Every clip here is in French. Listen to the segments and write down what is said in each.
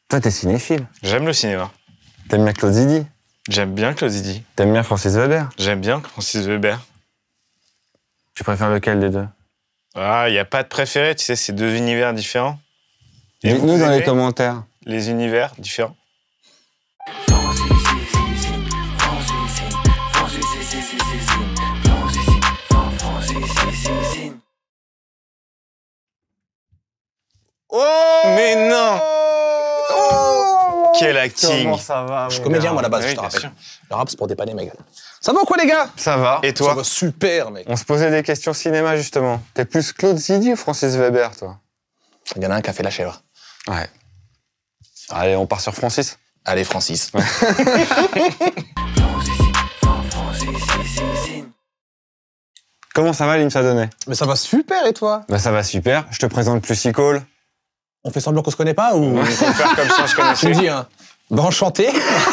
Toi, t'es cinéphile. J'aime le cinéma. T'aimes bien Claude Zidi. J'aime bien Claude Zidi. T'aimes bien Francis Weber. J'aime bien Francis Weber. Tu préfères lequel des deux? Ah, il n'y a pas de préféré, tu sais, c'est deux univers différents. Dites-nous dans les commentaires. Les univers différents. Oh! Mais non! Oh! Quel acting! Comment ça va? Je suis comédien, moi, à la base, Oui, je te bien rappelle. sûr. Le rap, c'est pour dépanner ma gueule. Ça va ou quoi, les gars? Ça va. Et Ça toi? va super, mec. On se posait des questions cinéma, justement. T'es plus Claude Zidi ou Francis Weber, toi? Il y en a un qui a fait la chèvre. Ouais. Allez, on part sur Francis. Allez, Francis. Comment ça va, l'IMSA Donné? Mais ça va super, et toi? Bah, ça va super. Je te présente Lucy Cole. On fait semblant qu'on se connaît pas ou... On peut faire comme si on se Tu me connaissait. dis, hein. Bah, enchanté.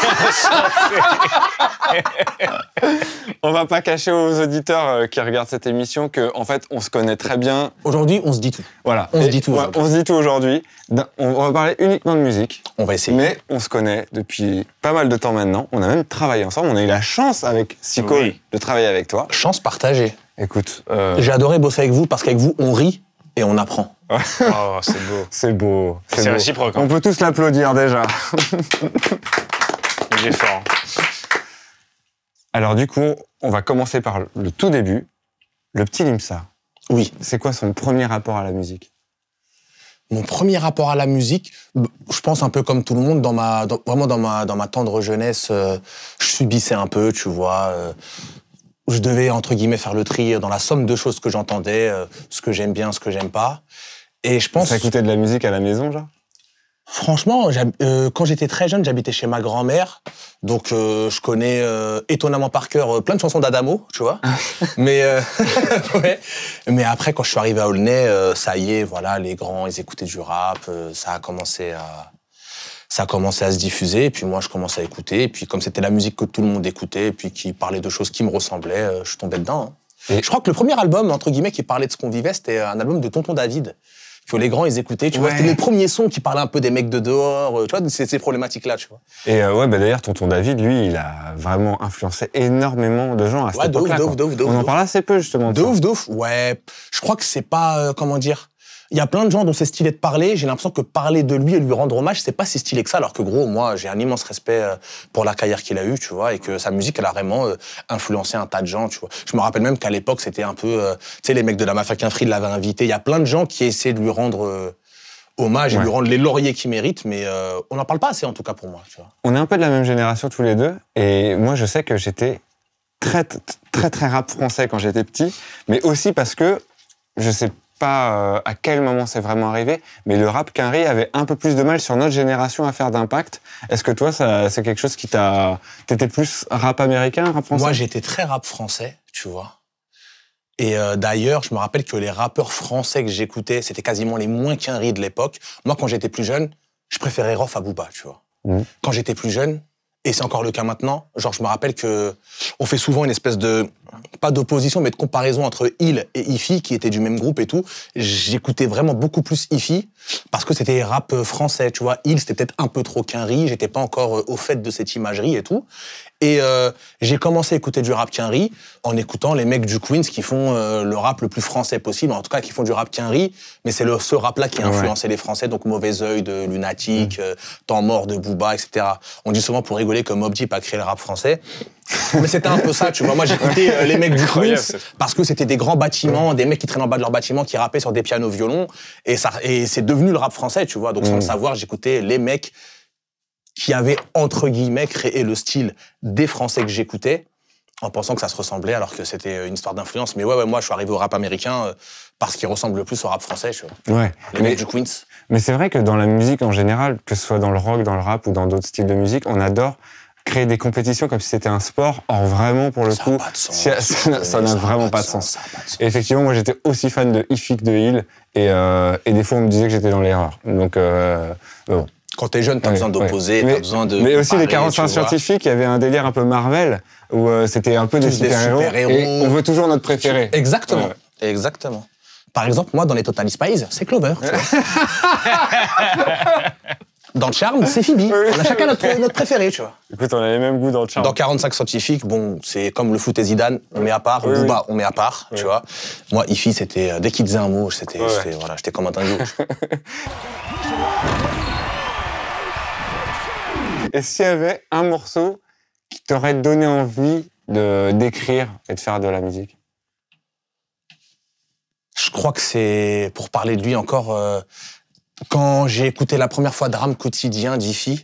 On va pas cacher aux auditeurs qui regardent cette émission que, en fait, on se connaît très bien. Aujourd'hui, on se dit tout. Voilà. On se Et dit tout ouais, aujourd'hui. on se dit tout aujourd'hui. On va parler uniquement de musique. On va essayer. Mais on se connaît depuis pas mal de temps maintenant. On a même travaillé ensemble. On a eu la chance avec Sicole Oui. de travailler avec toi. Chance partagée. Écoute, J'ai adoré bosser avec vous parce qu'avec vous, on rit et on apprend. Oh, c'est beau. c'est beau. C'est beau. réciproque, hein. On peut tous l'applaudir déjà. Il est fort. Alors du coup, on va commencer par le tout début. Le petit Limsa. Oui. C'est quoi son premier rapport à la musique? Mon premier rapport à la musique, je pense un peu comme tout le monde, vraiment dans ma tendre jeunesse, je subissais un peu, tu vois. Je devais, entre guillemets, faire le tri dans la somme de choses que j'entendais, ce que j'aime bien, ce que j'aime pas. Et je pense... Ça écoutait de la musique à la maison, genre? Franchement, quand j'étais très jeune, j'habitais chez ma grand-mère. Donc, je connais étonnamment par cœur plein de chansons d'Adamo, tu vois. Mais, ouais. Mais après, quand je suis arrivé à Aulnay, ça y est, voilà, les grands, ils écoutaient du rap. Ça a commencé à se diffuser. Et puis moi, je commençais à écouter. Et puis, comme c'était la musique que tout le monde écoutait, et puis qui parlait de choses qui me ressemblaient, je tombais dedans. Hein. Et je crois que le premier album, entre guillemets, qui parlait de ce qu'on vivait, c'était un album de Tonton David. Que les grands, ils écoutaient, tu vois. C'était les premiers sons qui parlaient un peu des mecs de dehors, tu vois, de ces problématiques-là, tu vois. Et ouais, bah d'ailleurs, tonton David, lui, il a vraiment influencé énormément de gens à cette époque-là. On en parle assez peu, justement. De ouf. Ouais, je crois que c'est pas, comment dire... Il y a plein de gens dont c'est stylé de parler. J'ai l'impression que parler de lui et lui rendre hommage, c'est pas si stylé que ça. Alors que gros, moi, j'ai un immense respect pour la carrière qu'il a eue, tu vois, et que sa musique, elle a vraiment influencé un tas de gens, tu vois. Je me rappelle même qu'à l'époque, c'était un peu, tu sais, les mecs de la Mafia Quinfri l'avaient invité. Il y a plein de gens qui essaient de lui rendre hommage et lui rendre les lauriers qu'il mérite, mais on n'en parle pas assez, en tout cas pour moi, tu vois. On est un peu de la même génération tous les deux, et moi, je sais que j'étais très rap français quand j'étais petit, mais aussi parce que je sais pas à quel moment c'est vraiment arrivé, mais le rap Quinri avait un peu plus de mal sur notre génération à faire d'impact. Est-ce que toi, c'est quelque chose qui t'a... T'étais plus rap américain, rap français? Moi, j'étais très rap français, tu vois. Et d'ailleurs, je me rappelle que les rappeurs français que j'écoutais, c'était quasiment les moins Quinri de l'époque. Moi, quand j'étais plus jeune, je préférais Rof à Booba, tu vois. Quand j'étais plus jeune, et c'est encore le cas maintenant, genre je me rappelle que on fait souvent une espèce de, pas d'opposition, mais de comparaison entre Il et Ifi, qui étaient du même groupe et tout. J'écoutais vraiment beaucoup plus Ifi, parce que c'était rap français, tu vois. Il, c'était peut-être un peu trop Quinri, j'étais pas encore au fait de cette imagerie et tout. Et j'ai commencé à écouter du rap Quinri en écoutant les mecs du Queens qui font le rap le plus français possible, en tout cas qui font du rap Quinri, mais c'est ce rap-là qui a influencé les Français, donc Mauvais Oeil de Lunatic, Temps Mort de Booba, etc. On dit souvent pour rigoler que Mobb Deep a créé le rap français, mais c'était un peu ça, tu vois. Moi j'écoutais les mecs du Queens parce que c'était des grands bâtiments, des mecs qui traînaient en bas de leurs bâtiments, qui rappaient sur des pianos violons, et c'est devenu le rap français, tu vois. Donc sans le savoir, j'écoutais les mecs qui avait, entre guillemets, créé le style des Français que j'écoutais, en pensant que ça se ressemblait, alors que c'était une histoire d'influence. Mais ouais, moi, je suis arrivé au rap américain parce qu'il ressemble le plus au rap français, tu vois. Ouais. Les mecs du Queens. Mais c'est vrai que dans la musique en général, que ce soit dans le rock, dans le rap ou dans d'autres styles de musique, on adore créer des compétitions comme si c'était un sport. Or, vraiment, pour le coup, ça n'a vraiment pas de sens. Et effectivement, moi, j'étais aussi fan de Ifi que de Il, et des fois, on me disait que j'étais dans l'erreur. Donc, bon. Quand t'es jeune, t'as besoin d'opposer, t'as besoin de... Mais aussi, les 45 scientifiques, il y avait un délire un peu Marvel, où c'était un peu des super-héros, et on veut toujours notre préféré. Exactement, exactement. Par exemple, moi, dans les Totally Spies, c'est Clover. Dans le charme, c'est Phoebe. On a chacun notre préféré, tu vois. Écoute, on a les mêmes goûts dans le charme. Dans 45 scientifiques, bon, c'est comme le foot et Zidane, on met à part. Booba, on met à part, tu vois. Moi, Ify, c'était dès qu'il disait un mot, voilà, j'étais comme un dingo. Et s'il y avait un morceau qui t'aurait donné envie d'écrire et de faire de la musique? Je crois que c'est, pour parler de lui encore, quand j'ai écouté la première fois Drame quotidien d'Ify,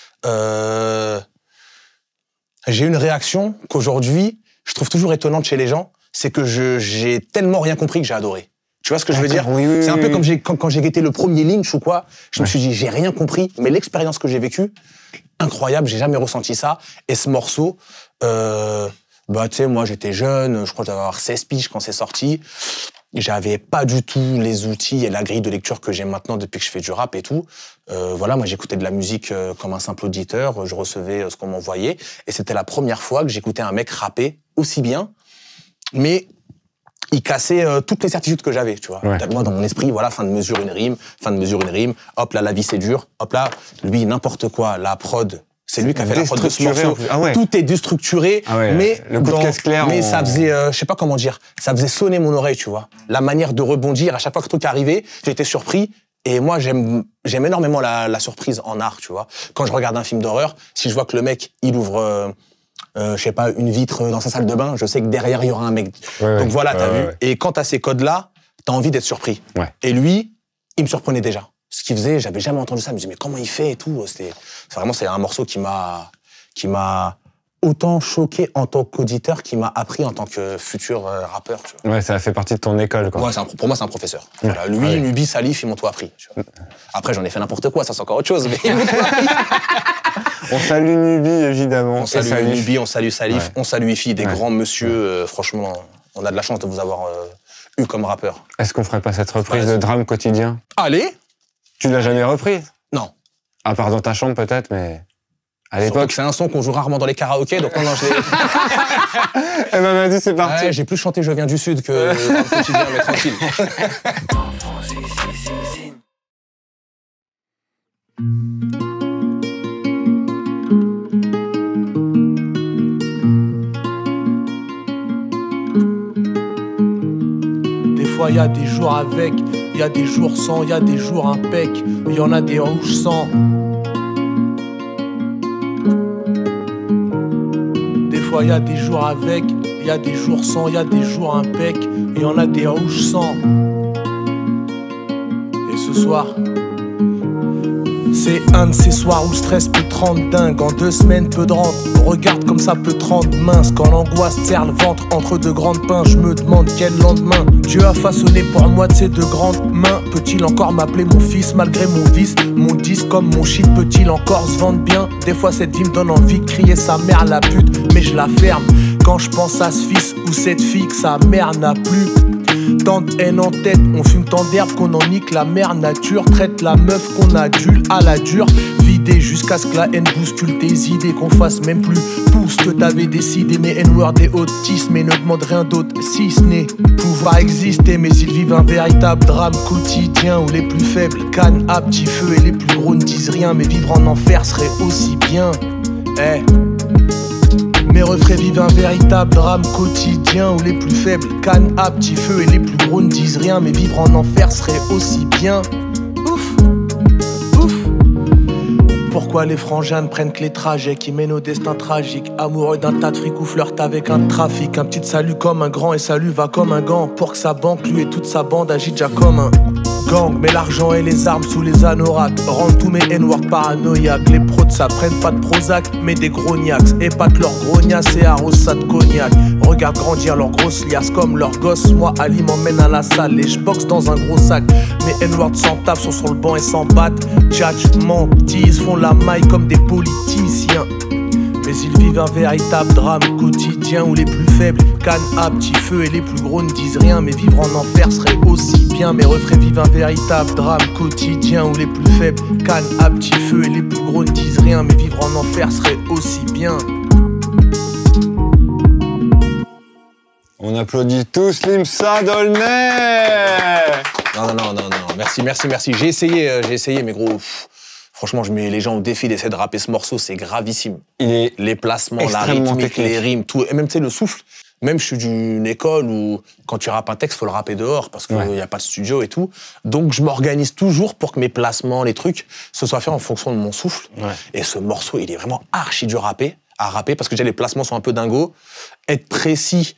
j'ai une réaction qu'aujourd'hui, je trouve toujours étonnante chez les gens, c'est que j'ai tellement rien compris que j'ai adoré. Tu vois ce que je veux dire? Oui, c'est un peu comme quand j'ai guetté le premier Lynch ou quoi, je me suis dit, j'ai rien compris, mais l'expérience que j'ai vécue, incroyable, j'ai jamais ressenti ça. Et ce morceau, bah tu sais, moi j'étais jeune, je crois que j'avais avoir 16 piges quand c'est sorti. J'avais pas du tout les outils et la grille de lecture que j'ai maintenant depuis que je fais du rap et tout. Voilà, moi j'écoutais de la musique comme un simple auditeur, je recevais ce qu'on m'envoyait. Et c'était la première fois que j'écoutais un mec rapper aussi bien, mais il cassait toutes les certitudes que j'avais, tu vois. Ouais. Moi, dans mon esprit, voilà, fin de mesure, une rime, fin de mesure, une rime. Hop là, la vie c'est dur. Hop là, lui, n'importe quoi, la prod. C'est lui qui a fait la prod de ce morceau. Ah ouais. Tout est déstructuré, mais le coup de caisse clair, mais ça faisait, je sais pas comment dire, ça faisait sonner mon oreille, tu vois. La manière de rebondir, à chaque fois que le truc arrivait, j'étais surpris. Et moi, j'aime énormément la surprise en art, tu vois. Quand je regarde un film d'horreur, si je vois que le mec, il ouvre, je sais pas, une vitre dans sa salle de bain, je sais que derrière, il y aura un mec. Donc voilà, t'as vu. Et quand t'as ces codes-là, t'as envie d'être surpris. Ouais. Et lui, il me surprenait déjà. Ce qu'il faisait, j'avais jamais entendu ça. Je me disais, mais comment il fait et tout. C'est un morceau qui m'a autant choqué en tant qu'auditeur qu'il m'a appris en tant que futur rappeur. Tu vois. Ouais, ça a fait partie de ton école, quoi. Ouais, pour moi, c'est un professeur. Voilà, lui, Nubi, Salif, ils m'ont tout appris. Tu vois. Après, j'en ai fait n'importe quoi, ça c'est encore autre chose. Mais ils m'ont tout appris. On salue Nubi, évidemment. On salue Nubi, on salue Salif, Ouais. on salue Ify, des grands monsieur. Franchement, on a de la chance de vous avoir eu comme rappeur. Est-ce qu'on ferait pas cette reprise de Drame quotidien? Allez. Tu l'as jamais reprise? Non. À part dans ta chambre, peut-être, mais à Surtout l'époque. que c'est un son qu'on joue rarement dans les karaokés, donc non, je l'ai. Eh ben, vas-y, c'est parti. Ouais, j'ai plus chanté Je viens du Sud que dans le quotidien, mais tranquille. Des fois y a des jours avec, y a des jours sans, y a des jours impec, y en a des rouges sans. Des fois y a des jours avec, y a des jours sans, y a des jours impec, y en a des rouges sans. Et ce soir, c'est un de ces soirs où le stress peut te rendre dingue. En 2 semaines, peu de rente. Regarde comme ça peut te rendre mince. Quand l'angoisse serre le ventre entre 2 grandes pains, je me demande quel lendemain Dieu a façonné pour moi de ces 2 grandes mains. Peut-il encore m'appeler mon fils malgré mon vice? Mon disque comme mon shit peut-il encore se vendre bien? Des fois cette vie me donne envie de crier sa mère la pute, mais je la ferme quand je pense à ce fils ou cette fille que sa mère n'a plus. Tant de haine en tête, on fume tant d'herbe qu'on en nique la mère nature. Traite la meuf qu'on adule à la dure, vider jusqu'à ce que la haine bouscule tes idées, qu'on fasse même plus tout ce que t'avais décidé. Mais N-word et autisme, et ne demande rien d'autre si ce n'est pouvoir exister. Mais ils vivent un véritable drame quotidien où les plus faibles cannent à petit feu et les plus gros ne disent rien. Mais vivre en enfer serait aussi bien. Mes refrains vivent un véritable drame quotidien où les plus faibles cannent à petit feu et les plus gros ne disent rien. Mais vivre en enfer serait aussi bien. Ouf, ouf. Pourquoi les frangins ne prennent que les trajets qui mènent au destin tragique? Amoureux d'un tas de fric ou flirte avec un trafic. Un petit salut comme un grand et salut va comme un gant. Pour que sa banque, lui et toute sa bande agit déjà comme un gang. Mais l'argent et les armes sous les anoraks rendent tous mes N-words paranoïaques. Les prods ça prennent pas de Prozac mais des grognax. Épatent leurs grognasses et arrosent ça de cognac. Regarde grandir leurs grosses liasses comme leurs gosses. Moi Ali m'emmène à la salle et je boxe dans un gros sac. Mes N-words s'en tapent, sont sur le banc et s'en battent. Tchatch, mentisent, font la maille comme des politiciens. Mais ils vivent un véritable drame quotidien où les plus faibles cannent à petit feu et les plus gros ne disent rien. Mais vivre en enfer serait aussi bien. Mes refrains vivent un véritable drame quotidien où les plus faibles cannent à petit feu et les plus gros ne disent rien. Mais vivre en enfer serait aussi bien. On applaudit tous Slimsa Dolnay. Non. Merci. J'ai essayé, mais gros. Franchement, je mets les gens au défi d'essayer de rapper ce morceau, c'est gravissime. Il est Les placements, la extrêmement rythmique, technique. les rimes, tout. Et même, tu sais, le souffle. Même, je suis d'une école où, quand tu rappes un texte, faut le rapper dehors parce qu'il n'y a pas de studio et tout. Donc, je m'organise toujours pour que mes placements, les trucs, se soient faits en fonction de mon souffle. Ouais. Et ce morceau, il est vraiment archi dur à rapper parce que déjà, les placements sont un peu dingos. Être précis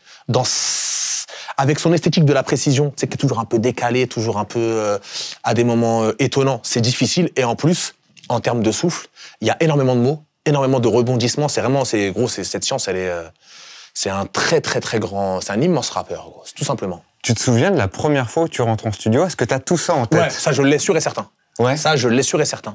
avec son esthétique de la précision, tu sais, qui est toujours un peu décalé, toujours un peu, à des moments étonnants, c'est difficile. Et en plus, en termes de souffle, il y a énormément de mots, énormément de rebondissements. C'est vraiment, cette science, elle est, c'est un très, très, très grand, c'est un immense rappeur, gros, tout simplement. Tu te souviens de la première fois où tu rentres en studio? Est-ce que tu as tout ça en tête? Ouais, ça, je l'ai sûr et certain. Ouais. Ça, je l'ai sûr et certain.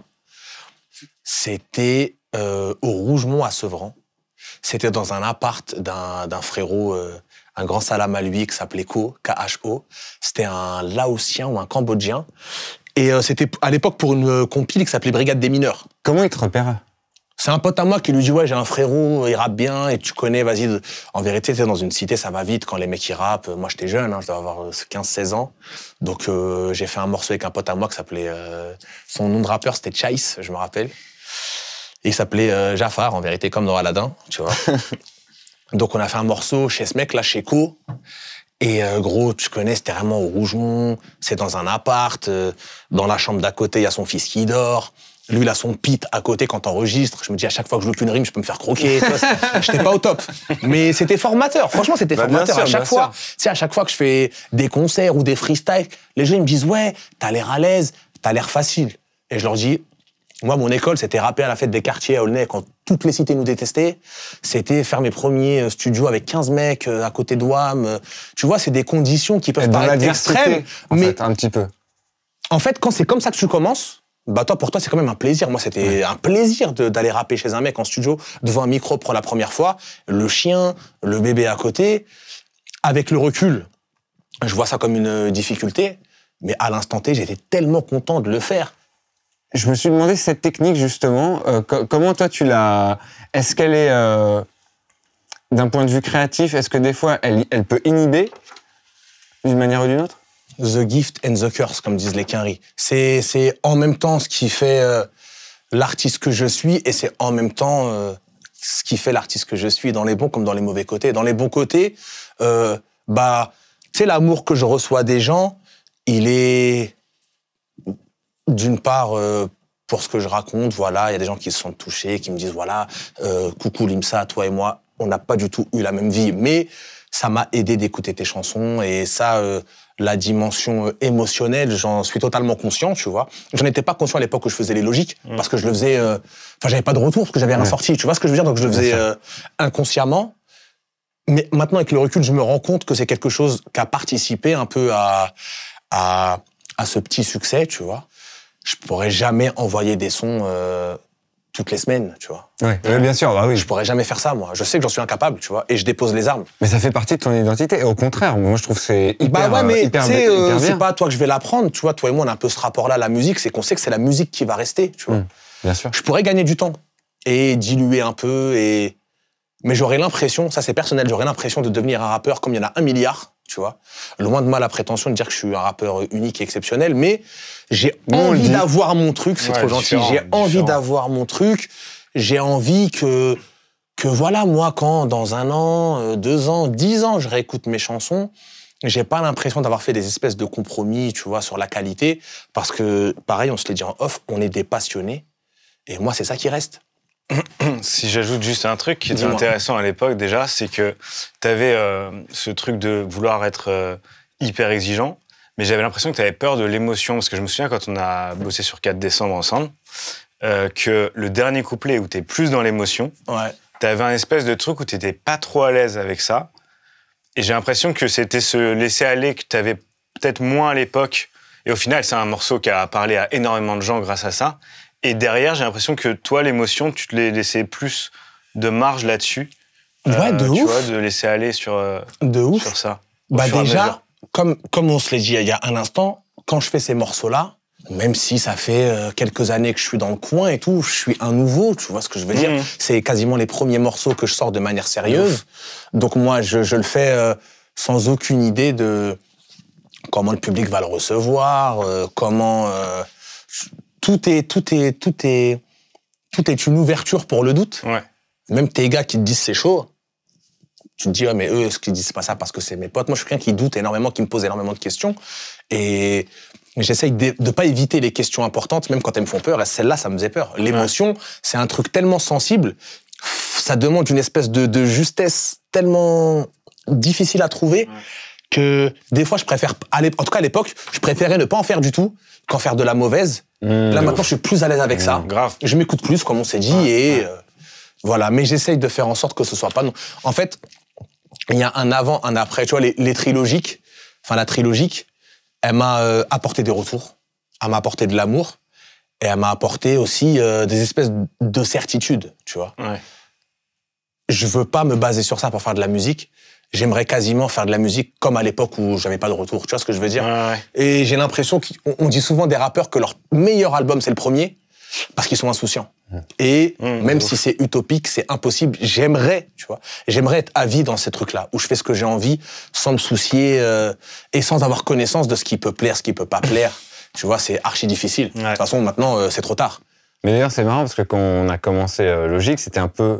C'était au Rougemont à Sevran. C'était dans un appart d'un frérot, un grand salam à lui qui s'appelait K-H-O. C'était un Laotien ou un Cambodgien. Et c'était à l'époque pour une compile qui s'appelait Brigade des mineurs. Comment il te repère? C'est un pote à moi qui lui dit « Ouais, j'ai un frérot, il rappe bien, et tu connais, vas-y. » En vérité, t'es dans une cité, ça va vite quand les mecs, ils rappent. Moi, j'étais jeune, hein, je devais avoir 15-16 ans. Donc, j'ai fait un morceau avec un pote à moi qui s'appelait... son nom de rappeur, c'était Chase, je me rappelle. Et il s'appelait Jafar, en vérité, comme dans Aladdin, tu vois. Donc, on a fait un morceau chez ce mec, là, chez Co. Et gros, tu connais, c'était vraiment au Rougemont. C'est dans un appart. Dans la chambre d'à côté, il y a son fils qui dort. Lui, il a son pit à côté quand t'enregistres. Je me dis, à chaque fois que je loupe une rime, je peux me faire croquer. J'étais pas au top. Mais c'était formateur. Franchement, c'était formateur. À chaque fois, tu sais, à chaque fois que je fais des concerts ou des freestyles, les gens, ils me disent, ouais, t'as l'air à l'aise, t'as l'air facile. Et je leur dis, moi, mon école, c'était rapper à la fête des quartiers à Aulnay quand toutes les cités nous détestaient. C'était faire mes premiers studios avec 15 mecs à côté de WAM. Tu vois, c'est des conditions qui peuvent paraître extrêmes. Mais un petit peu. En fait, quand c'est comme ça que tu commences, bah toi, pour toi, c'est quand même un plaisir. Moi, c'était un plaisir d'aller rapper chez un mec en studio, devant un micro pour la première fois, le chien, le bébé à côté. Avec le recul, je vois ça comme une difficulté, mais à l'instant T, j'étais tellement content de le faire. Je me suis demandé cette technique, justement, comment toi tu l'as... Est-ce qu'elle est, d'un point de vue créatif, est-ce que des fois, elle peut inhiber d'une manière ou d'une autre? The gift and the curse, comme disent les Quinri. C'est en même temps ce qui fait l'artiste que je suis, et c'est en même temps ce qui fait l'artiste que je suis, dans les bons comme dans les mauvais côtés. Dans les bons côtés, bah, tu sais, l'amour que je reçois des gens, il est d'une part pour ce que je raconte, voilà, il y a des gens qui se sentent touchés, qui me disent, voilà, coucou Limsa, toi et moi, on n'a pas du tout eu la même vie, mais ça m'a aidé d'écouter tes chansons, et ça, la dimension émotionnelle, j'en suis totalement conscient, tu vois. J'en étais pas conscient à l'époque où je faisais les logiques, parce que je le faisais... Enfin, j'avais pas de retour, parce que j'avais rien sorti, tu vois ce que je veux dire? Donc je le faisais inconsciemment. Mais maintenant, avec le recul, je me rends compte que c'est quelque chose qui a participé un peu à ce petit succès, tu vois. Je pourrais jamais envoyer des sons toutes les semaines, tu vois. Ouais, bien sûr, bah oui. Je pourrais jamais faire ça, moi. Je sais que j'en suis incapable, tu vois, et je dépose les armes. Mais ça fait partie de ton identité. Et au contraire, moi, je trouve que c'est hyper, bah ouais, mais hyper, tu sais, hyper bien. c'est pas à toi que je vais l'apprendre, tu vois. Toi et moi, on a un peu ce rapport-là à la musique, c'est qu'on sait que c'est la musique qui va rester, tu vois. Bien sûr. Je pourrais gagner du temps et diluer un peu, mais j'aurais l'impression, ça c'est personnel, j'aurais l'impression de devenir un rappeur comme il y en a 1 milliard, tu vois. Loin de moi la prétention de dire que je suis un rappeur unique et exceptionnel, mais j'ai envie d'avoir mon truc, c'est trop gentil. J'ai envie d'avoir mon truc. J'ai envie que voilà, moi, quand dans 1 an, 2 ans, 10 ans, je réécoute mes chansons, j'ai pas l'impression d'avoir fait des espèces de compromis, tu vois, sur la qualité, parce que, pareil, on se l'est dit en off, on est des passionnés, et moi, c'est ça qui reste. Si j'ajoute juste un truc qui était intéressant à l'époque, déjà, c'est que t'avais ce truc de vouloir être hyper exigeant, mais j'avais l'impression que t'avais peur de l'émotion, parce que je me souviens quand on a bossé sur 4 décembre ensemble, que le dernier couplet où t'es plus dans l'émotion, t'avais un espèce de truc où t'étais pas trop à l'aise avec ça. Et j'ai l'impression que c'était ce laisser-aller que t'avais peut-être moins à l'époque. Et au final, c'est un morceau qui a parlé à énormément de gens grâce à ça. Et derrière, j'ai l'impression que toi, l'émotion, tu te laissais plus de marge là-dessus. Ouais, de ouf. Tu vois, de laisser aller sur ça. Bah déjà, comme on se l'est dit il y a un instant, quand je fais ces morceaux-là, même si ça fait quelques années que je suis dans le coin et tout, je suis un nouveau, tu vois ce que je veux dire. C'est quasiment les premiers morceaux que je sors de manière sérieuse. Donc moi, je le fais sans aucune idée de comment le public va le recevoir, comment... tout est une ouverture pour le doute. Ouais. Même tes gars qui te disent c'est chaud, tu te dis, mais eux, ce qu'ils disent, c'est pas ça parce que c'est mes potes. Moi, je suis quelqu'un qui doute énormément, qui me pose énormément de questions. Et j'essaye de pas éviter les questions importantes, même quand elles me font peur. Et celle-là, ça me faisait peur. L'émotion, c'est un truc tellement sensible, ça demande une espèce de justesse tellement difficile à trouver que des fois, je préfère, en tout cas à l'époque, je préférais ne pas en faire du tout qu'en faire de la mauvaise. Là, maintenant, je suis plus à l'aise avec ça. Grave. Je m'écoute plus, comme on s'est dit, et voilà. Mais j'essaye de faire en sorte que ce soit pas... En fait, il y a un avant, un après. Tu vois, les trilogiques, enfin la trilogique, elle m'a apporté des retours, elle m'a apporté de l'amour, et elle m'a apporté aussi des espèces de certitudes, tu vois. Ouais. Je veux pas me baser sur ça pour faire de la musique. J'aimerais quasiment faire de la musique comme à l'époque où j'avais pas de retour. Tu vois ce que je veux dire? Ouais. Et j'ai l'impression qu'on dit souvent des rappeurs que leur meilleur album, c'est le premier, parce qu'ils sont insouciants. Et même si c'est utopique, c'est impossible. J'aimerais, tu vois, j'aimerais être à vie dans ces trucs-là, où je fais ce que j'ai envie, sans me soucier et sans avoir connaissance de ce qui peut plaire, ce qui peut pas plaire. Tu vois, c'est archi difficile. De toute façon, maintenant, c'est trop tard. Mais d'ailleurs, c'est marrant parce que quand on a commencé Logique, c'était un peu...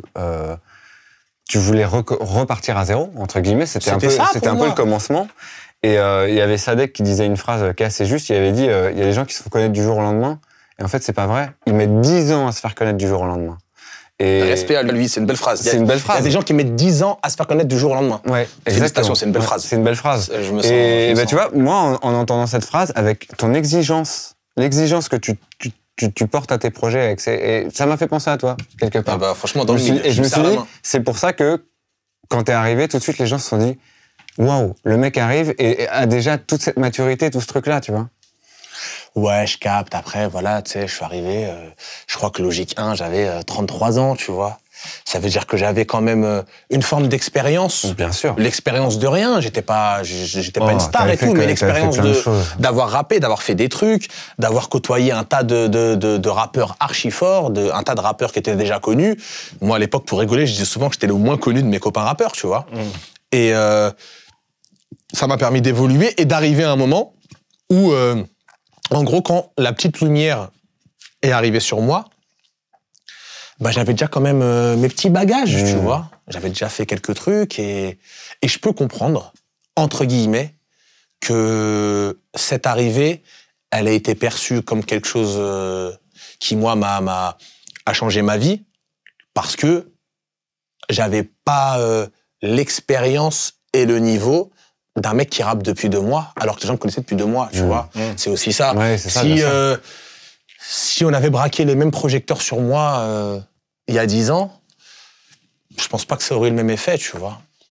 tu voulais repartir à zéro, entre guillemets. C'était un peu le commencement. Et il y avait Sadek qui disait une phrase qui est assez juste. Il avait dit, il y a des gens qui se font connaître du jour au lendemain. Et en fait, c'est pas vrai. Ils mettent 10 ans à se faire connaître du jour au lendemain. Et respect à lui, c'est une belle phrase. C'est une belle phrase. Il y a des gens qui mettent 10 ans à se faire connaître du jour au lendemain. Ouais, félicitations, c'est une belle phrase. C'est une belle phrase. Je me sens. Et bah, tu vois, moi, en entendant cette phrase, avec ton exigence, l'exigence que tu portes à tes projets, et ça m'a fait penser à toi, quelque part. Ah bah, franchement, dans le milieu. Et je me suis dit, c'est pour ça que, quand t'es arrivé, tout de suite, les gens se sont dit, waouh, le mec arrive et a déjà toute cette maturité, tout ce truc-là, tu vois. Ouais, je capte. Après, voilà, tu sais, je suis arrivé, je crois que Logique 1, j'avais 33 ans, tu vois. Ça veut dire que j'avais quand même une forme d'expérience. Bien sûr. L'expérience de rien. J'étais pas une star et tout, mais l'expérience d'avoir rappé, d'avoir fait des trucs, d'avoir côtoyé un tas de rappeurs archi forts, un tas de rappeurs qui étaient déjà connus. Moi, à l'époque, pour rigoler, je disais souvent que j'étais le moins connu de mes copains rappeurs, tu vois. Et ça m'a permis d'évoluer et d'arriver à un moment où, en gros, quand la petite lumière est arrivée sur moi, bah, j'avais déjà quand même mes petits bagages, tu vois. J'avais déjà fait quelques trucs et je peux comprendre, entre guillemets, que cette arrivée, elle a été perçue comme quelque chose qui, moi, a changé ma vie parce que j'avais pas l'expérience et le niveau d'un mec qui rappe depuis 2 mois, alors que les gens me connaissaient depuis 2 mois, tu vois. C'est aussi ça. Ouais, c'est ça, si on avait braqué les mêmes projecteurs sur moi il y a 10 ans, je pense pas que ça aurait eu le même effet, tu vois.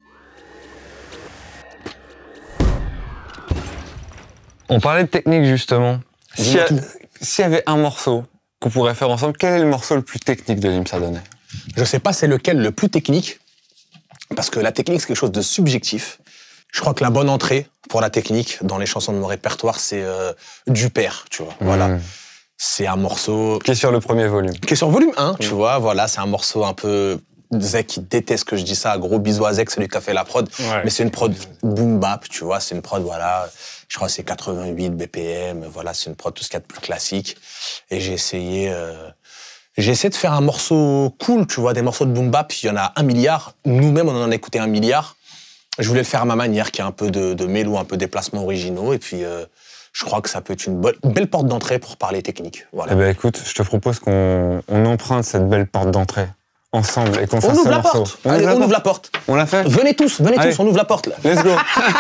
On parlait de technique, justement. S'il y avait un morceau qu'on pourrait faire ensemble, quel est le morceau le plus technique de Limsa Donné? Je sais pas c'est lequel le plus technique, parce que la technique, c'est quelque chose de subjectif. Je crois que la bonne entrée pour la technique dans les chansons de mon répertoire, c'est Du Père, tu vois. Voilà. C'est un morceau... Qui est sur le premier volume. Qui est sur volume 1, tu vois. Voilà, c'est un morceau un peu... Zek, qui déteste que je dis ça. Gros bisous à Zek, c'est lui qui a fait la prod. Ouais. Mais c'est une prod boom bap, tu vois. C'est une prod, voilà, je crois que c'est 88 BPM. Voilà, c'est une prod tout ce qu'il y a de plus classique. Et j'ai essayé de faire un morceau cool, tu vois. Des morceaux de boom bap, il y en a 1 milliard. Nous-mêmes, on en a écouté 1 milliard. Je voulais le faire à ma manière, qui a un peu de mélo, un peu des placements originaux. Et puis, je crois que ça peut être une belle porte d'entrée pour parler technique. Voilà. Eh ben, écoute, je te propose qu'on emprunte cette belle porte d'entrée ensemble et qu'on fasse ce morceau. Allez, on ouvre la porte. On l'a fait? Venez tous, on ouvre la porte, là. Let's go.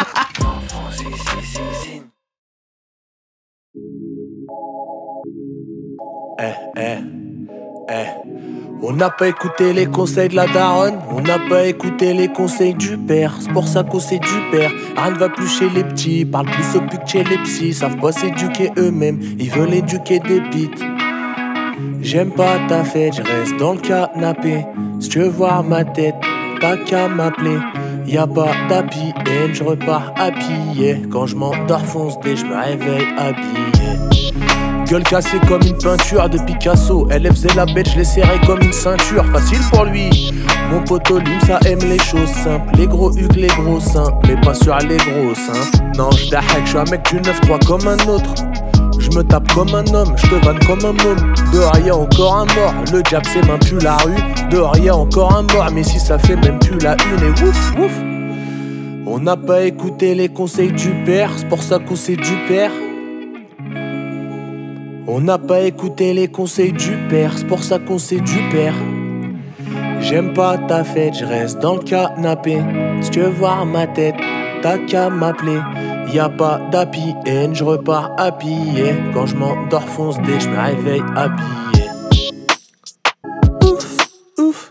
On n'a pas écouté les conseils de la daronne, on n'a pas écouté les conseils du père. C'est pour ça qu'on s'éduque père. Rien ne va plus chez les petits, parle plus au pute que chez les psys. Savent pas s'éduquer eux-mêmes, ils veulent éduquer des bites. J'aime pas ta fête, je reste dans le canapé. Si tu veux voir ma tête, t'as qu'à m'appeler. Y'a pas d'happy end, je repars habillé. Quand je m'endors fonce dès je me réveille habillé. Gueule cassée comme une peinture de Picasso. Elle faisait la bête, je l'ai serrée comme une ceinture. Facile pour lui. Mon poteau Limsa aime les choses simples. Les gros hucs, les gros seins, mais pas sur les gros seins. Non, je suis un mec du 9-3 comme un autre. Je me tape comme un homme, je te vanne comme un môme. Dehors y'a encore un mort, le diable c'est même plus la rue. Dehors y'a encore un mort, mais si ça fait même plus la une. Et ouf, ouf. On n'a pas écouté les conseils du père, c'est pour ça qu'on s'est du père. On n'a pas écouté les conseils du père, c'est pour ça qu'on s'est du père. J'aime pas ta fête, je reste dans le canapé. Si tu veux voir ma tête, t'as qu'à m'appeler. Y'a pas d'happy end, je repars habillé. Quand je m'endors fonce dès je me réveille habillé. Ouf, ouf,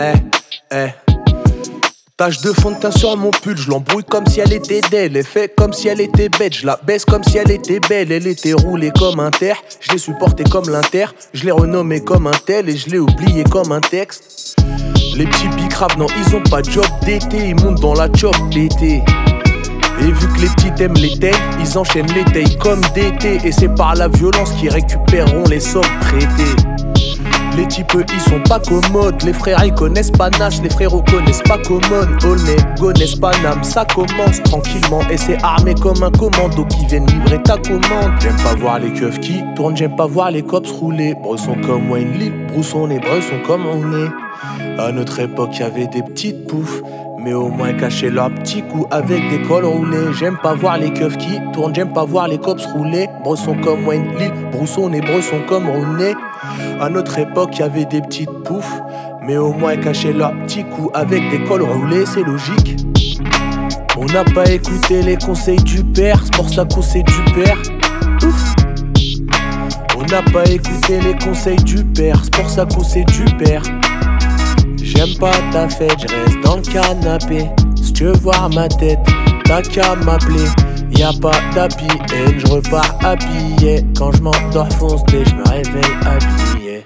Tache de fond de teint sur mon pull, je l'embrouille comme si elle était d'elle. Elle fait comme si elle était bête, je la baisse comme si elle était belle. Elle était roulée comme un terre, je l'ai supportée comme l'inter. Je l'ai renommée comme un tel et je l'ai oublié comme un texte. Les petits bicraves, non, ils ont pas de job d'été, ils montent dans la chop d'été. Et vu que les petits aiment les tailles, ils enchaînent les tailles comme d'été. Et c'est par la violence qu'ils récupéreront les sommes prêtées. Les types ils sont pas commodes, les frères ils connaissent pas Nash, les frérots connaissent pas Common. All connaissent pas Nam, ça commence tranquillement. Et c'est armé comme un commando qui viennent livrer ta commande. J'aime pas voir les keufs qui tournent, j'aime pas voir les cops rouler. Bresson comme Wayne Lee, brousson les bressons comme on est. À notre époque y'avait des petites poufs, mais au moins cacher leurs petits coups avec des cols roulés. J'aime pas voir les keufs qui tournent, j'aime pas voir les cops rouler. Bresson comme Wayne Lee, brousson et bressons comme Rooney. À notre époque y'avait des petites poufs, mais au moins cacher leurs petits coups avec des cols roulés, c'est logique. On n'a pas écouté les conseils du père, c'est pour ça qu'on s'est du père. Ouf. On n'a pas écouté les conseils du père, c'est pour ça qu'on s'est du père. J'aime pas ta fête, je reste dans le canapé. Si tu veux voir ma tête, t'as qu'à m'appeler. Y'a pas d'happy end, je repars habillé. Quand je m'endors fonce dès je me réveille habillé.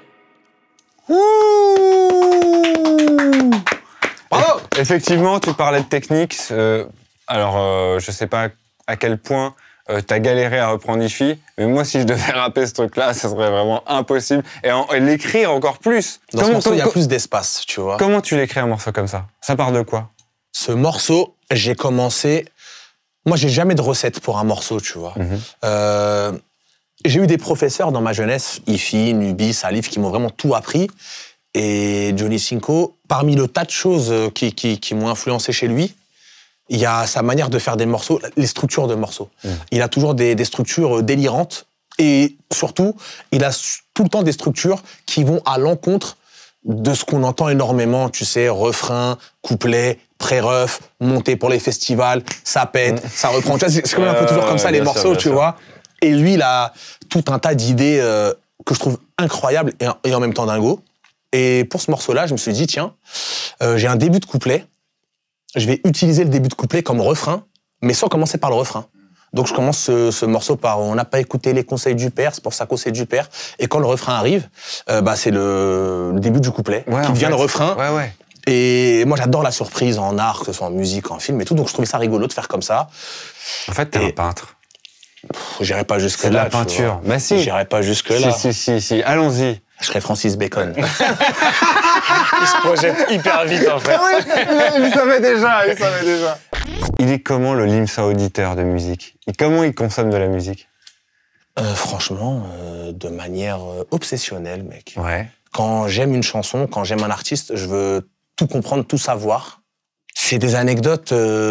Bravo. Effectivement, tu parlais de technique. Je sais pas à quel point t'as galéré à reprendre Ify, mais moi, si je devais rapper ce truc-là, ça serait vraiment impossible. Et l'écrire encore plus. Dans ce morceau, il y a plus d'espace, tu vois. Comment tu l'écris un morceau comme ça? Ça part de quoi? Ce morceau, j'ai commencé... Moi, j'ai jamais de recette pour un morceau, tu vois. J'ai eu des professeurs dans ma jeunesse, Ify, Nubi, Salif, qui m'ont vraiment tout appris. Et Johnny Cinco, parmi le tas de choses qui m'ont influencé chez lui, il y a sa manière de faire des morceaux, les structures de morceaux. Il a toujours des structures délirantes. Et surtout, il a tout le temps des structures qui vont à l'encontre de ce qu'on entend énormément, tu sais, refrain, couplet, pré-ref, montée pour les festivals, ça pète, ça reprend. Tu vois, c'est quand même un peu toujours comme ça, les morceaux, tu vois. Et lui, il a tout un tas d'idées que je trouve incroyables et en même temps dingo. Et pour ce morceau-là, je me suis dit, tiens, j'ai un début de couplet, je vais utiliser le début de couplet comme refrain, mais sans commencer par le refrain. Donc je commence ce morceau par « On n'a pas écouté les conseils du père, c'est pour ça qu'on s'est du père ». Et quand le refrain arrive, c'est le début du couplet qui devient le refrain. Et moi, j'adore la surprise en art, que ce soit en musique, en film et tout. Donc je trouvais ça rigolo de faire comme ça. En fait, t'es un peintre. J'irai pas jusque-là. C'est de la peinture. Bah si. J'irai pas jusque-là. Si. Allons-y. Je serais Francis Bacon. Il se projette hyper vite, en fait. Oui, il savait déjà. Il est comment, le Limsa auditeur de musique? Comment il consomme de la musique? Franchement, de manière obsessionnelle, mec. Ouais. Quand j'aime une chanson, quand j'aime un artiste, je veux tout comprendre, tout savoir. C'est des anecdotes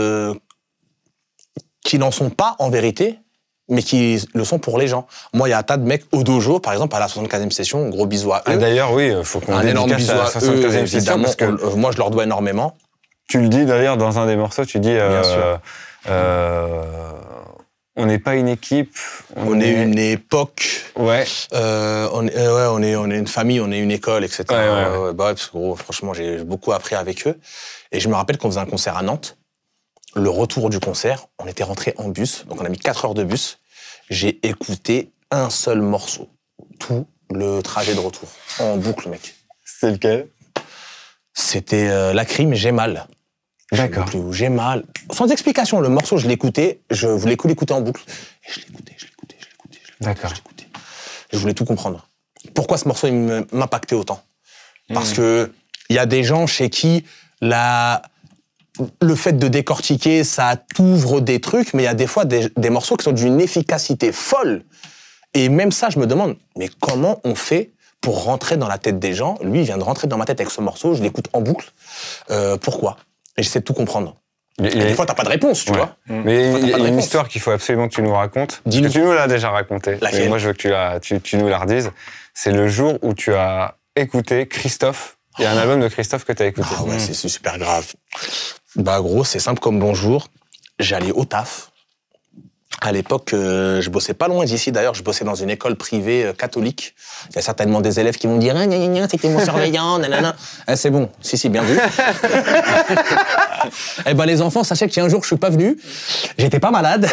qui n'en sont pas en vérité, mais qui le sont pour les gens. Moi, il y a un tas de mecs au dojo, par exemple, à la 75e session, gros bisous à eux. D'ailleurs, oui, il faut qu'on dédicace à la 75e session, évidemment, parce que moi, je leur dois énormément. Tu le dis d'ailleurs dans un des morceaux, tu dis... Bien sûr. On n'est pas une équipe. On est une époque. Ouais. On est une famille, on est une école, etc. Ouais. Parce que gros, franchement, j'ai beaucoup appris avec eux. Et je me rappelle qu'on faisait un concert à Nantes. Le retour du concert, on était rentré en bus, donc on a mis 4 heures de bus. J'ai écouté un seul morceau, tout le trajet de retour, en boucle, mec. C'est lequel? C'était La Crime, J'ai mal. D'accord. J'ai mal. Sans explication, le morceau, je l'écoutais, je voulais que l'écouter en boucle. Et je l'écoutais. D'accord. Et je voulais tout comprendre. Pourquoi ce morceau m'impactait autant? Parce que il y a des gens chez qui le fait de décortiquer, ça t'ouvre des trucs, mais il y a des fois des morceaux qui sont d'une efficacité folle. Et même ça, je me demande, mais comment on fait pour rentrer dans la tête des gens? Lui, il vient de rentrer dans ma tête avec ce morceau, je l'écoute en boucle. Pourquoi? Et j'essaie de tout comprendre. Et des fois, t'as pas de réponse, tu vois. Mais il y a une histoire qu'il faut absolument que tu nous racontes. Parce que tu nous l'as déjà racontée. Mais moi, je veux que tu nous la redises. C'est le jour où tu as écouté Christophe. Il y a un album de Christophe que tu as écouté. Ah ouais, c'est super grave. Bah gros, c'est simple comme bonjour. J'allais au taf. À l'époque, je bossais pas loin d'ici. D'ailleurs, je bossais dans une école privée catholique. Il y a certainement des élèves qui vont dire « Ah, gna, gna, gna, c'était mon surveillant, nanana. » C'est bon. Si, bien vu. Eh ben, les enfants, sachez qu'il y a un jour, je suis pas venu. J'étais pas malade.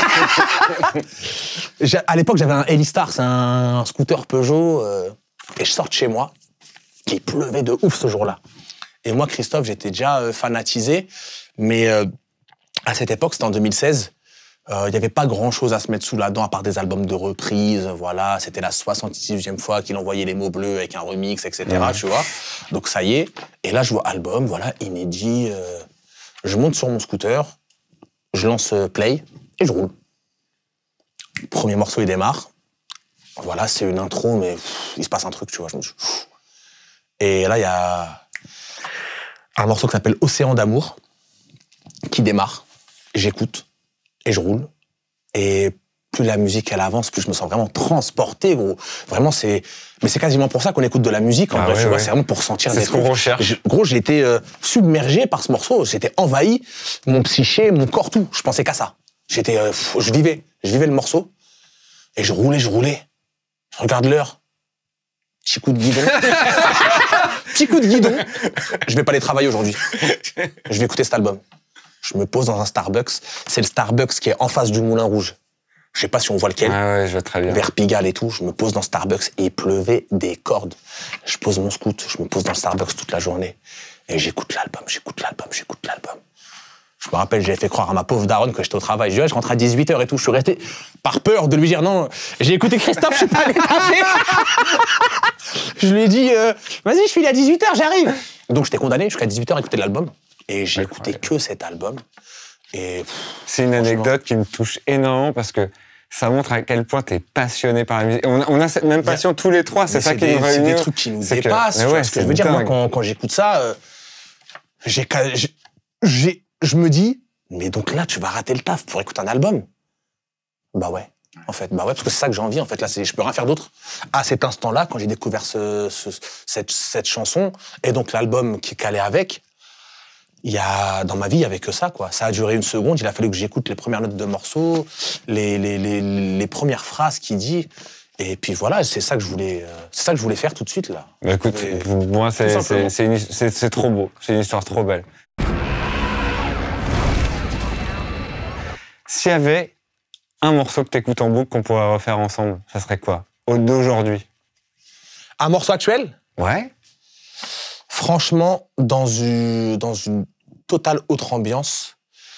À l'époque, j'avais un Elistar, c'est un scooter Peugeot. Et je sors de chez moi. Il pleuvait de ouf ce jour-là. Et moi, Christophe, j'étais déjà fanatisé. Mais à cette époque, c'était en 2016. Il n'y avait pas grand-chose à se mettre sous la dent à part des albums de reprise, voilà. C'était la 66e fois qu'il envoyait les mots bleus avec un remix, etc., tu vois. Donc ça y est. Et là, je vois album, voilà, inédit. Je monte sur mon scooter, je lance play et je roule. Premier morceau, il démarre. Voilà, c'est une intro, mais il se passe un truc, tu vois. Je me dis, et là, il y a un morceau qui s'appelle Océan d'amour qui démarre. J'écoute. Et je roule. Et plus la musique, elle avance, plus je me sens vraiment transporté, gros. Vraiment, mais c'est quasiment pour ça qu'on écoute de la musique, en vrai, tu vois. C'est vraiment pour sentir des trucs. C'est ce qu'on recherche. Gros, j'ai été submergé par ce morceau. J'étais envahi. Mon psyché, mon corps, tout. Je pensais qu'à ça. Je vivais le morceau. Et je roulais. Je regarde l'heure. Petit coup de guidon. Petit coup de guidon. Je vais pas aller travailler aujourd'hui. Je vais écouter cet album. Je me pose dans un Starbucks. C'est le Starbucks qui est en face du Moulin Rouge. Je sais pas si on voit lequel. Ah ouais, je vois très bien. Vers Pigalle et tout. Je me pose dans Starbucks et il pleuvait des cordes. Je pose mon scoot. Je me pose dans Starbucks toute la journée. Et j'écoute l'album. Je me rappelle, j'avais fait croire à ma pauvre daronne que j'étais au travail. Je rentre à 18h et tout. Je suis resté par peur de lui dire non. J'ai écouté Christophe, je suis pas allé taper. Je lui ai dit, vas-y, je file à 18h, j'arrive. Donc j'étais condamné jusqu'à 18h à écouter l'album. Et j'ai écouté que cet album. Et c'est une anecdote qui me touche énormément parce que ça montre à quel point tu es passionné par la musique. On a cette même passion tous les trois, c'est ça qui nous réunit. C'est des trucs qui nous dépassent. Tu vois ce que je veux dire, moi, quand j'écoute ça, je me dis, mais donc là, tu vas rater le taf pour écouter un album. Bah ouais, parce que c'est ça que j'ai envie, en fait. Là, je peux rien faire d'autre. À cet instant-là, quand j'ai découvert cette chanson, et donc l'album qui est calé avec, dans ma vie, il n'y avait que ça, quoi. Ça a duré une seconde, il a fallu que j'écoute les premières notes de morceaux, les premières phrases qu'il dit, et puis voilà, c'est ça que je voulais faire tout de suite, là. Bah écoute, pour moi, c'est trop beau, c'est une histoire trop belle. S'il y avait un morceau que t'écoutes en boucle qu'on pourrait refaire ensemble, ça serait quoi? D'aujourd'hui? Un morceau actuel? Ouais. Franchement, dans une totale autre ambiance,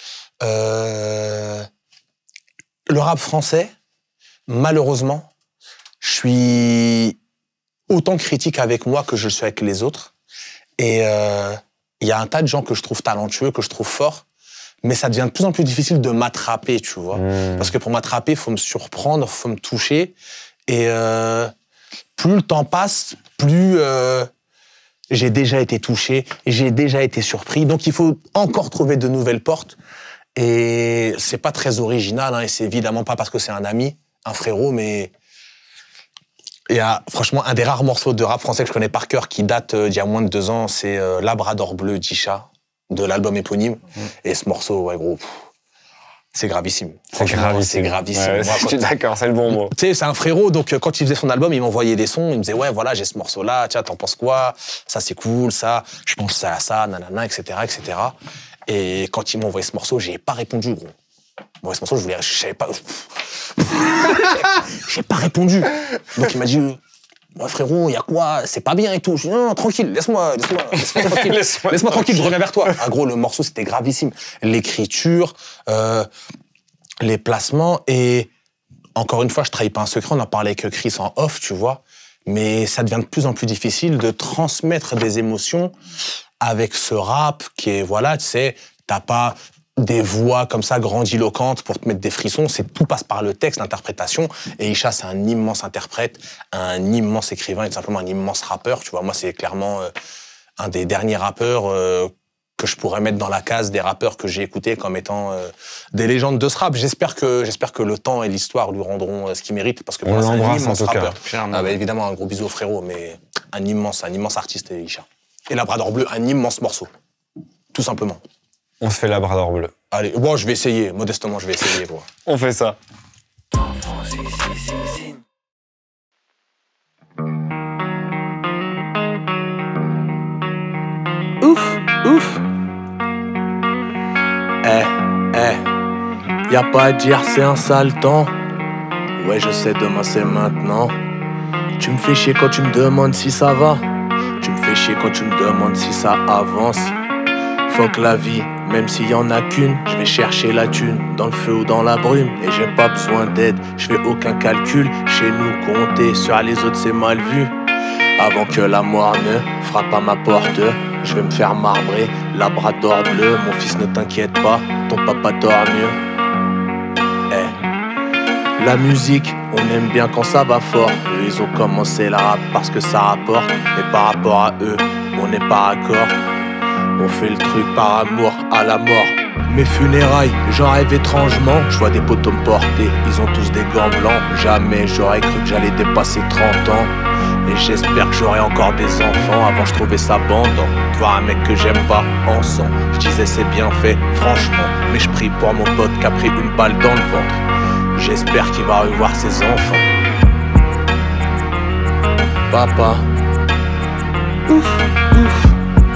le rap français, malheureusement, je suis autant critique avec moi que je le suis avec les autres. Et il y a un tas de gens que je trouve talentueux, que je trouve forts, mais ça devient de plus en plus difficile de m'attraper, tu vois. Parce que pour m'attraper, il faut me surprendre, il faut me toucher. Et plus le temps passe, plus j'ai déjà été touché, j'ai déjà été surpris. Donc il faut encore trouver de nouvelles portes. Et c'est pas très original, hein, et c'est évidemment pas parce que c'est un ami, un frérot, mais il y a franchement un des rares morceaux de rap français que je connais par cœur qui date d'il y a moins de 2 ans, c'est Labrador Bleu d'Isha, de l'album éponyme. Et ce morceau, ouais gros, c'est gravissime. C'est gravissime. Ouais, je suis d'accord, c'est le bon mot. Tu sais, c'est un frérot, donc quand il faisait son album, il m'envoyait des sons, il me disait ouais voilà, j'ai ce morceau-là, tiens, t'en penses quoi? Ça c'est cool, ça, je pense à ça, nanana, etc., etc. Et quand il m'a envoyé ce morceau, j'ai pas répondu, gros. Bon, ce morceau, je savais pas. J'ai pas répondu. Donc il m'a dit, ouais, frérot, y a quoi? C'est pas bien et tout. Je dis, non, tranquille, laisse-moi tranquille. Laisse-moi tranquille, je reviens vers toi. Ah, gros, le morceau, c'était gravissime. L'écriture, les placements, et encore une fois, je trahis pas un secret, on en parlait avec Chris en off, tu vois. Mais ça devient de plus en plus difficile de transmettre des émotions avec ce rap qui est, voilà, tu sais, t'as pas des voix comme ça grandiloquentes pour te mettre des frissons. Tout passe par le texte, l'interprétation. Et Isha, c'est un immense interprète, un immense écrivain et tout simplement un immense rappeur. Tu vois, moi, c'est clairement un des derniers rappeurs que je pourrais mettre dans la case des rappeurs que j'ai écoutés comme étant des légendes de ce rap. J'espère que le temps et l'histoire lui rendront ce qu'il mérite, parce que pour moi, c'est un immense rappeur. Évidemment, un gros bisou au frérot, mais un immense artiste, Isha. Et Labrador Bleu, un immense morceau. Tout simplement. On se fait Labrador Bleu. Allez, bon, je vais essayer. Modestement, je vais essayer. Bro. On fait ça. Ouf, ouf. Y a pas à dire, c'est un sale temps. Ouais, je sais, demain c'est maintenant. Tu me fais chier quand tu me demandes si ça va. Tu me fais chier quand tu me demandes si ça avance. Fuck la vie, même s'il y en a qu'une. Je vais chercher la thune, dans le feu ou dans la brume. Et j'ai pas besoin d'aide, je fais aucun calcul. Chez nous, compter sur les autres c'est mal vu. Avant que la mort ne frappe à ma porte, je vais me faire marbrer. Labrador bleu, mon fils ne t'inquiète pas, ton papa dort mieux. La musique, on aime bien quand ça va fort. Eux, ils ont commencé la rap parce que ça rapporte. Et par rapport à eux, on n'est pas raccord. On fait le truc par amour à la mort. Mes funérailles, j'en rêve étrangement. Je vois des potos me porter, ils ont tous des gants blancs. Jamais j'aurais cru que j'allais dépasser 30 ans. Et j'espère que j'aurai encore des enfants avant je trouvais ça bandant. De voir un mec que j'aime pas en sang. Je disais c'est bien fait, franchement. Mais je prie pour mon pote qui a pris une balle dans le ventre. J'espère qu'il va revoir ses enfants. Papa. Ouf, ouf.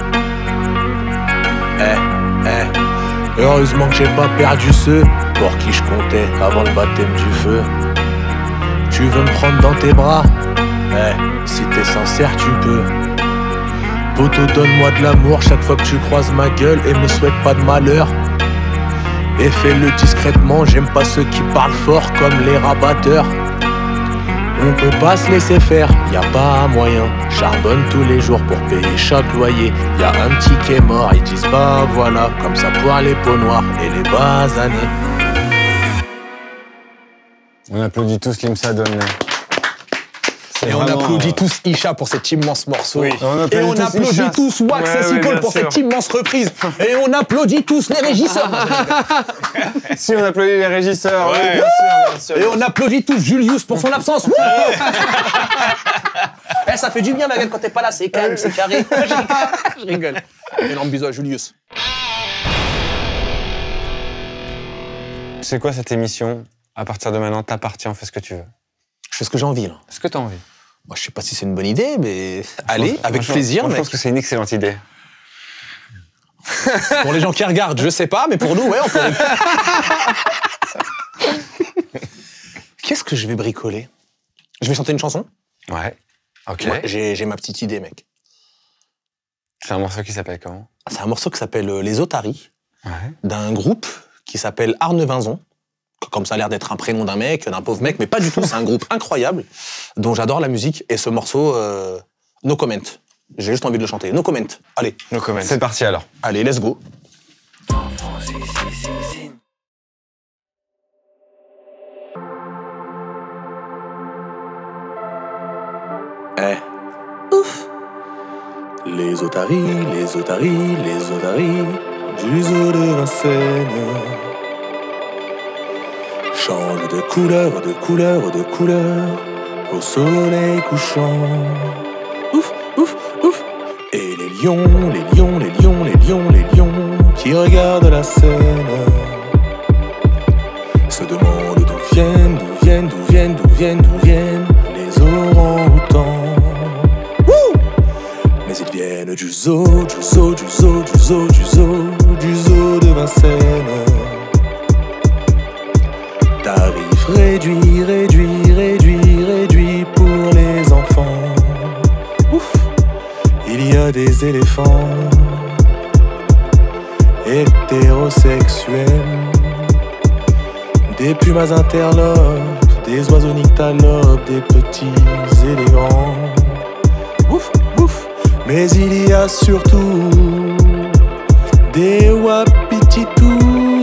Heureusement que j'ai pas perdu ceux pour qui je comptais avant le baptême du feu. Tu veux me prendre dans tes bras? Si t'es sincère tu peux. Poto, donne-moi de l'amour chaque fois que tu croises ma gueule et me souhaite pas de malheur. Et fais-le discrètement, j'aime pas ceux qui parlent fort comme les rabatteurs. On peut pas se laisser faire, y a pas moyen. Charbonne tous les jours pour payer chaque loyer. Y a un petit qui est mort, ils disent bah voilà. Comme ça pour les peaux noires et les bas années. On applaudit tous Limsa Donne. Et on applaudit tous Isha pour cet immense morceau. Oui. Et on applaudit tous Wax et Sicole pour cette immense reprise. Et on applaudit tous les régisseurs. Si, on applaudit les régisseurs. Ouais, bien sûr. Et on applaudit tous Julius pour son absence. Ça fait du bien, ma gueule, quand t'es pas là, c'est calme, c'est carré. Je rigole. Énorme bisous à Julius. C'est quoi cette émission? À partir de maintenant, t'appartiens, fais ce que tu veux. Je fais ce que j'ai envie, là. Ce que t'as envie. Moi, je sais pas si c'est une bonne idée, mais allez, avec plaisir, mec. Je pense que c'est une excellente idée. Pour les gens qui regardent, je sais pas, mais pour nous, ouais, on peut. Qu'est-ce que je vais bricoler? Je vais chanter une chanson. Ouais. Ok. Ouais, j'ai ma petite idée, mec. C'est un morceau qui s'appelle comment? C'est un morceau qui s'appelle Les Otaries, ouais. D'un groupe qui s'appelle Arnevinzon. Comme ça a l'air d'être un prénom d'un mec, d'un pauvre mec, mais pas du tout. C'est un groupe incroyable dont j'adore la musique. Et ce morceau, no comment. J'ai juste envie de le chanter. No comment. Allez. No comment. C'est parti alors. Allez, let's go. Ouf. Les otaries, les otaries, les otaries du zoo de Vincennes. Change de couleur, de couleur, de couleur au soleil couchant. Ouf, ouf, ouf. Et les lions, les lions, les lions, les lions, les lions qui regardent la scène se demandent d'où viennent, d'où viennent, d'où viennent, d'où viennent, d'où viennent les orang-outans. Mais ils viennent du zoo, du zoo, du zoo, du zoo, du zoo, du zoo de Vincennes. Tarif réduit, réduit, réduit, réduit pour les enfants. Ouf. Il y a des éléphants hétérosexuels, des pumas interlopes, des oiseaux nyctalopes, des petits élégants. Ouf, ouf. Mais il y a surtout des wapititou.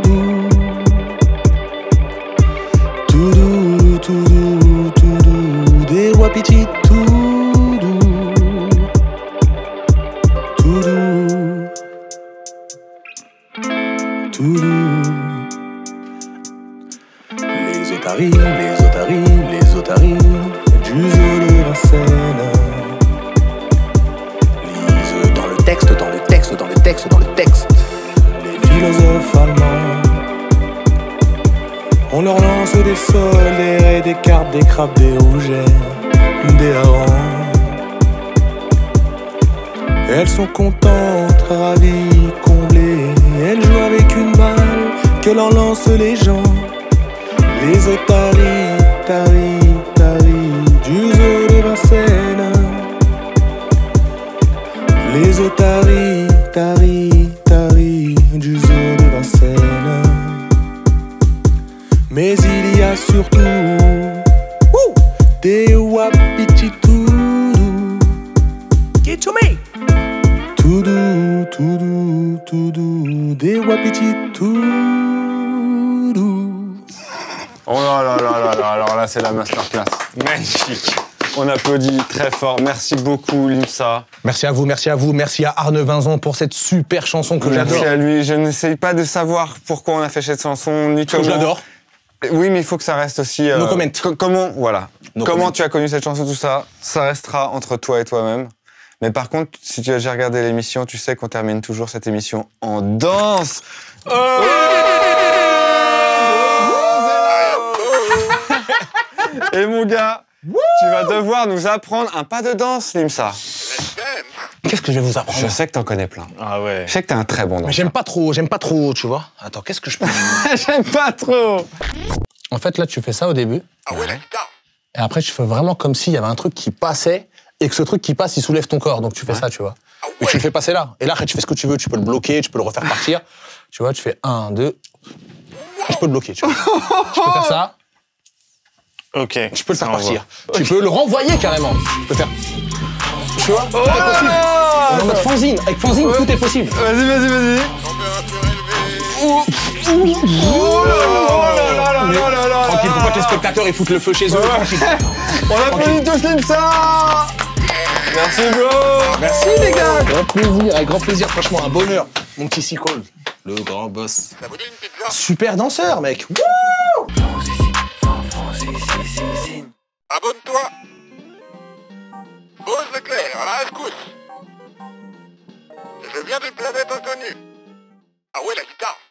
des carpes, des crabes, des rougets, des harengs. Elles sont contentes, ravies, comblées. Elles jouent avec une balle que leur lancent les gens. Les otaries, taries, taries du zoo de Vincennes. Les otaries, taries, taries du zoo de Vincennes. Mais il y a surtout des wapiti-toudou. Get to me! Toudou, toudou, toudou, des wapiti-toudou. Oh là là là là là, alors là c'est la masterclass. Magnifique. On applaudit très fort. Merci beaucoup Limsa. Merci à vous, merci à vous. Merci à Arne Vinzon pour cette super chanson que j'adore. Merci à lui. Je n'essaye pas de savoir pourquoi on a fait cette chanson, ni comment. Je l'adore. Oui, mais il faut que ça reste aussi... No comment. Comment, voilà. No comment comment. tu as connu cette chanson, tout ça, ça restera entre toi et toi-même. Mais par contre, si tu as déjà regardé l'émission, tu sais qu'on termine toujours cette émission en danse. Et mon gars, tu vas devoir nous apprendre un pas de danse, Limsa. Qu'est-ce que je vais vous apprendre? Je sais que t'en connais plein. Ah ouais. Je sais que t'es un très bon danseur. Mais j'aime pas trop, tu vois. Attends, qu'est-ce que je peux... J'aime pas trop. En fait, là, tu fais ça au début. Et après, tu fais vraiment comme s'il y avait un truc qui passait et que ce truc qui passe, il soulève ton corps. Donc, tu fais ça, tu vois. Mais tu le fais passer là. Et là, après, tu fais ce que tu veux. Tu peux le bloquer, tu peux le refaire partir. Tu vois, tu fais 1, 2... Je peux le bloquer, tu vois. Tu peux faire ça. Ok. Tu peux le faire Ça envoie. partir. Tu peux le renvoyer carrément. Tu peux faire... Tu vois, tout est possible. On est en mode fanzine. Avec fanzine, tout est possible. Vas-y, vas-y, vas-y. Tranquille, faut pas que les spectateurs ils foutent le feu chez eux. Tranquille. On applaudit tous Limsa. Merci bro. Merci les gars. Grand plaisir, avec grand plaisir, franchement, un bonheur. Mon petit Seacole, le grand boss. Super danseur, mec. Wouh. Abonne-toi. Pose le clair, à la rescousse. Je viens d'une planète inconnue. Ah ouais, la guitare.